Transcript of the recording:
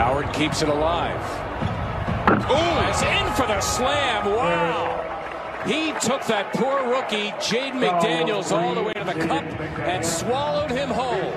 Howard keeps it alive. Oh, it's in for the slam. Wow. He took that poor rookie, Jaden McDaniels, all the way to the cup and swallowed him whole.